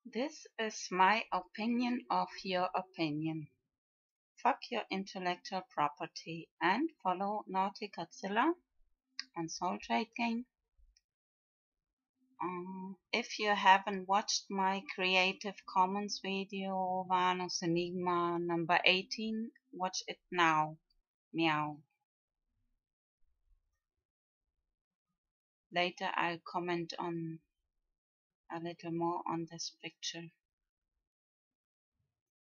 This is my opinion of your opinion. Fuck your intellectual property and follow NaughtyCatzilla on Soul Trade Game. If you haven't watched my Creative Commons video, VanosEnigmA number 18, watch it now. Meow. Later I'll comment on a little more on this picture.